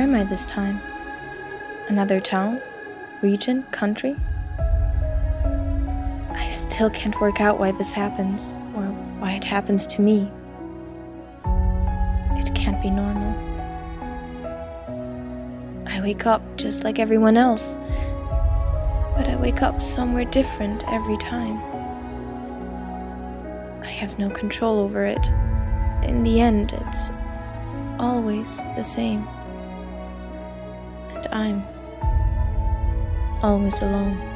am I this time? Another town? Region? Country? I still can't work out why this happens, or why it happens to me. It can't be normal. I wake up just like everyone else, but I wake up somewhere different every time. I have no control over it. In the end, it's always the same. And I'm always alone.